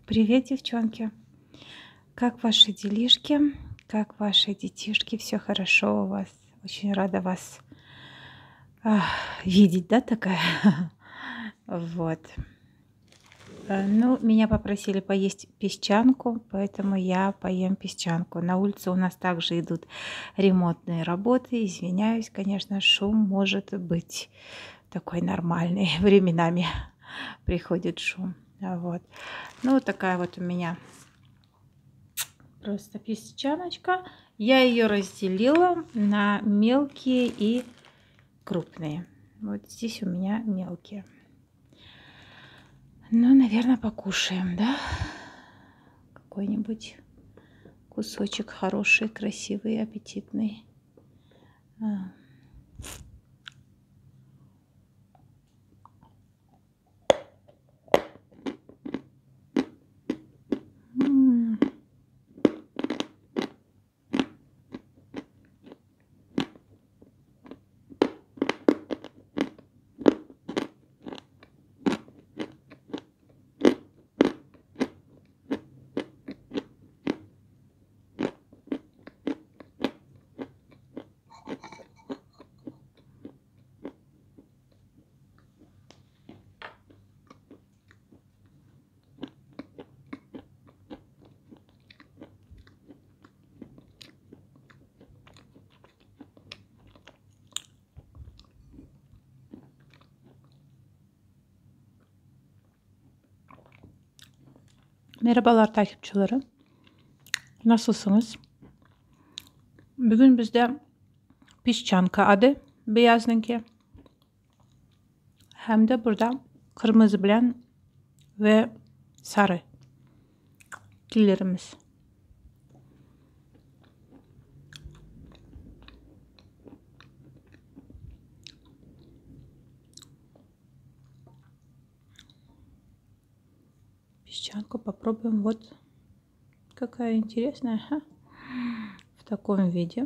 Привет, девчонки! Как ваши делишки? Как ваши детишки? Все хорошо у вас? Очень рада вас ах, видеть, да, такая? Вот. Ну, меня попросили поесть песчанку, поэтому я поем песчанку. На улице у нас также идут ремонтные работы. Извиняюсь, конечно, шум может быть такой нормальный. Временами приходит шум. Вот. Ну, вот такая вот у меня просто песчаночка. Я ее разделила на мелкие и крупные. Вот здесь у меня мелкие. Ну, наверное, покушаем, да? Какой-нибудь кусочек хороший, красивый, аппетитный. Merhabalar takipçilerim. Nasılsınız? Bugün bizde pişçanka adı beyazınki. Hem de burada kırmızı bilen ve sarı dillerimiz. Песчанку попробуем. Вот какая интересная, в таком виде.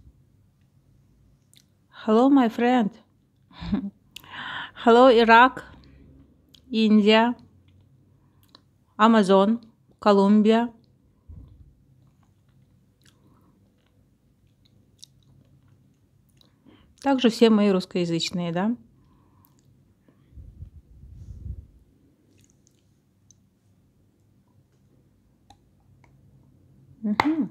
Hello, my friend. Hello, Iraq, India, Amazon, Колумбия. Также все мои русскоязычные, да? Угу.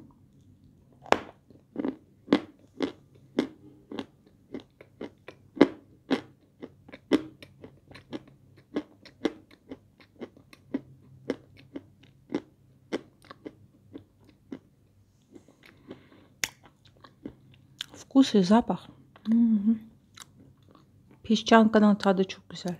Вкус и запах. Угу. Песчанканың tadı çok güzel.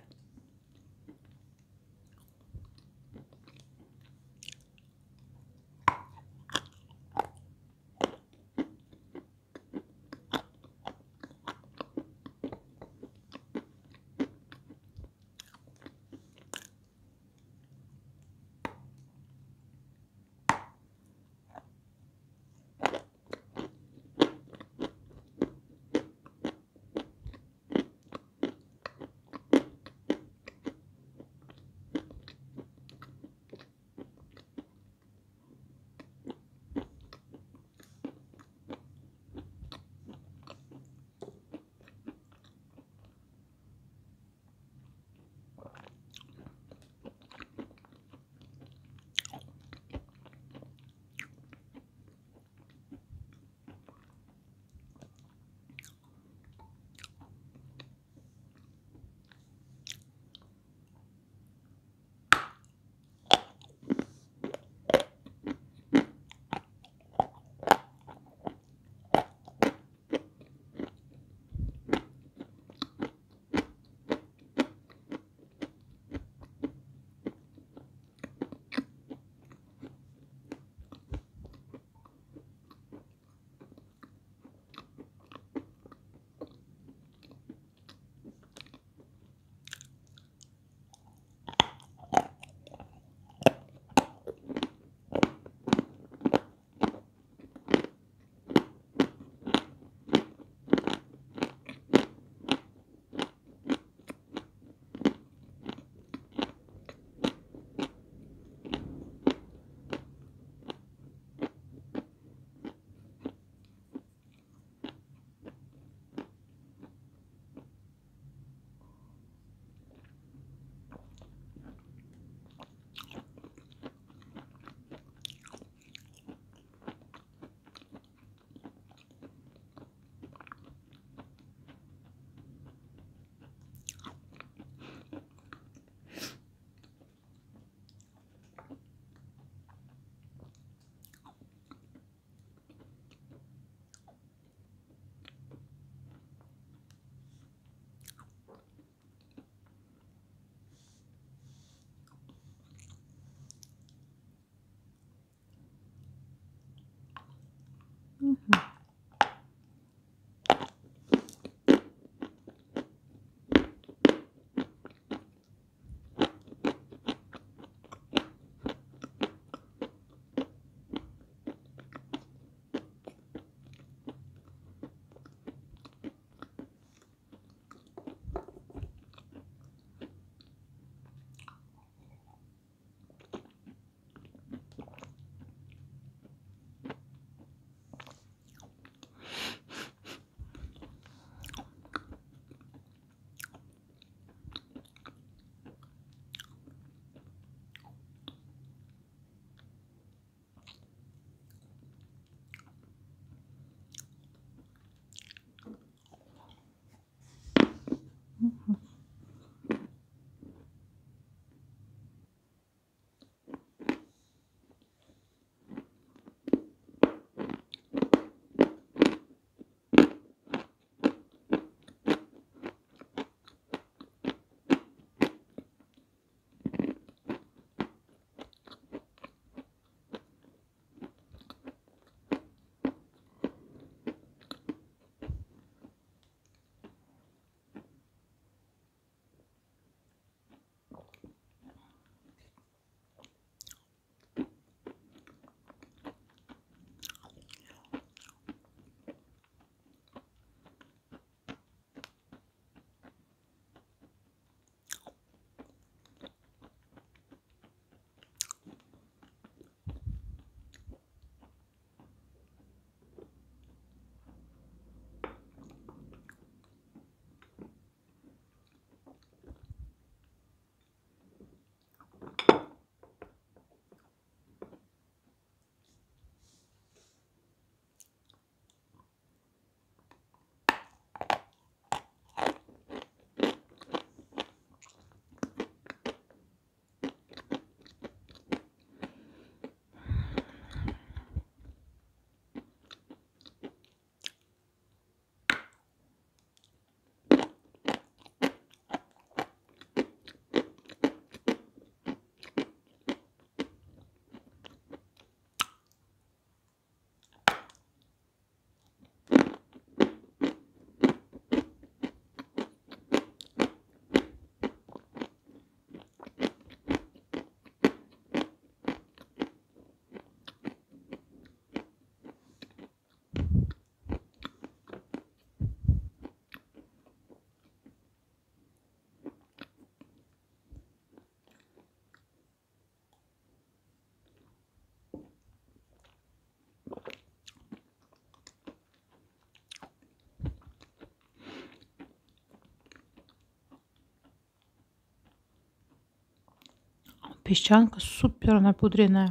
Песчанка супер напудренная.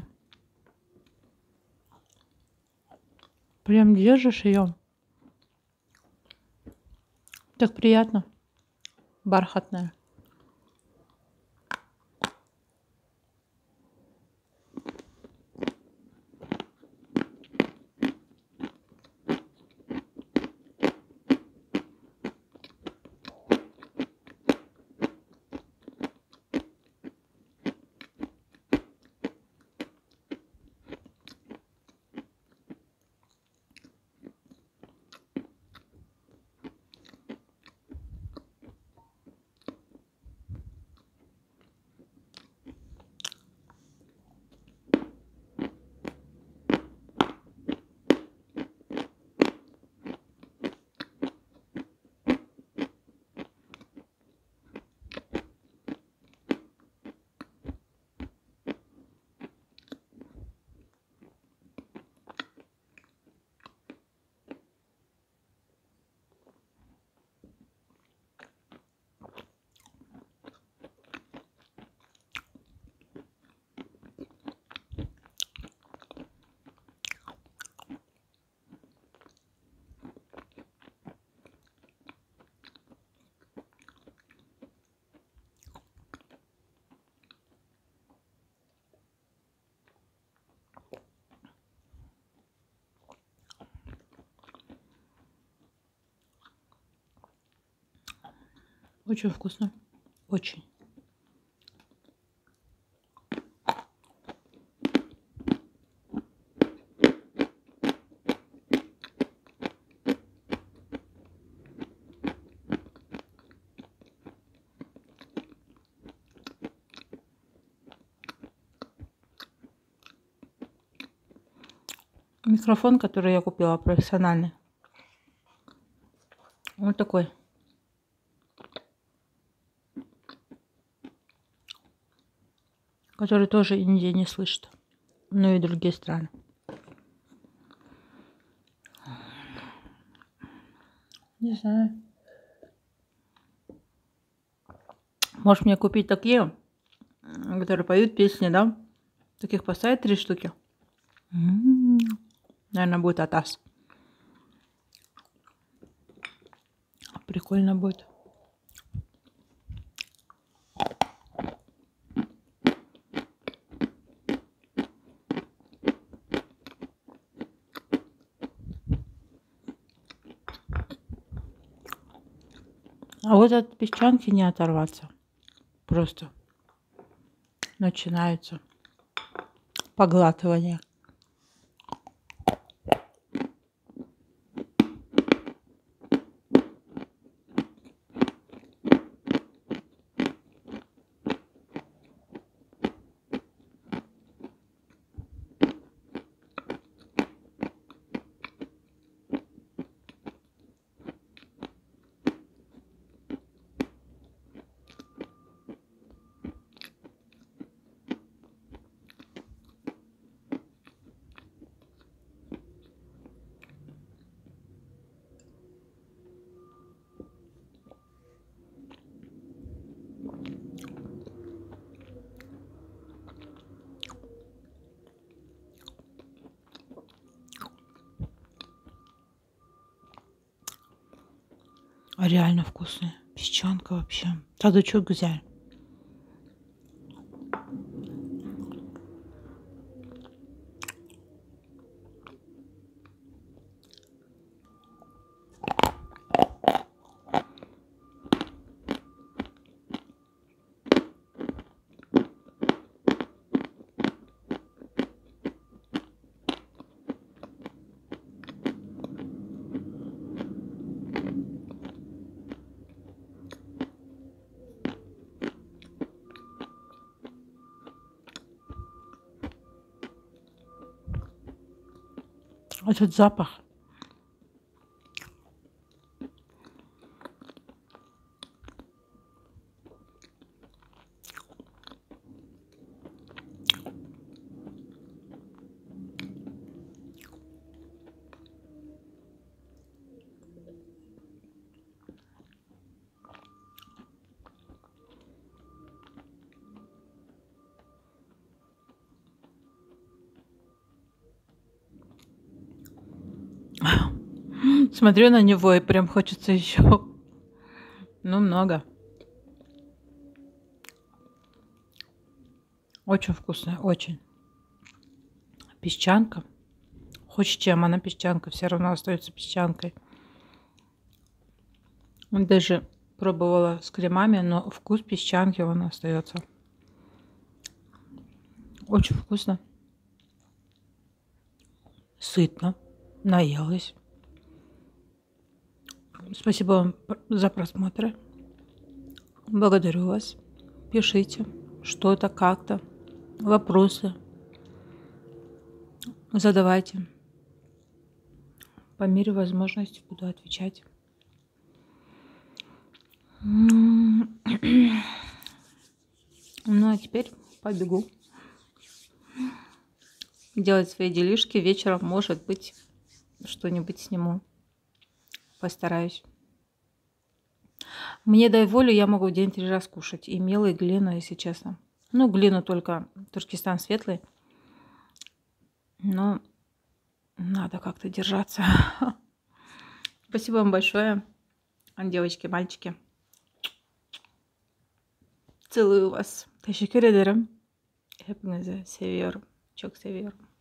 Прям держишь ее. Так приятно. Бархатная. Очень вкусно. Очень. Микрофон, который я купила, профессиональный. Вот такой. Который тоже Индия не слышит. Ну и другие страны. Не знаю. Можешь мне купить такие, которые поют песни, да? Таких поставить 3 штуки. Наверное, будет Атас. Прикольно будет. А вот от песчанки не оторваться. Просто начинается поглатывание. Реально вкусная. Песчанка вообще. Тадычок взяли. Этот запах. Смотрю на него и прям хочется еще. Ну, много. Очень вкусная, очень. Песчанка. Хоть чем она песчанка, все равно остается песчанкой. Даже пробовала с кремами, но вкус песчанки он остается. Очень вкусно. Сытно. Наелась. Спасибо вам за просмотр. Благодарю вас. Пишите что-то, как-то, вопросы. Задавайте. По мере возможности буду отвечать. Ну, а теперь побегу делать свои делишки. Вечером, может быть, что-нибудь сниму. Постараюсь. Мне дай волю, я могу в день 3 раза кушать. И мел, и глину, если честно. Ну, глину только Туркестан светлый. Но надо как-то держаться. Спасибо вам большое, девочки, мальчики. Целую вас. Teşekkür ederim. Hepinizi seviyorum. Çok seviyorum.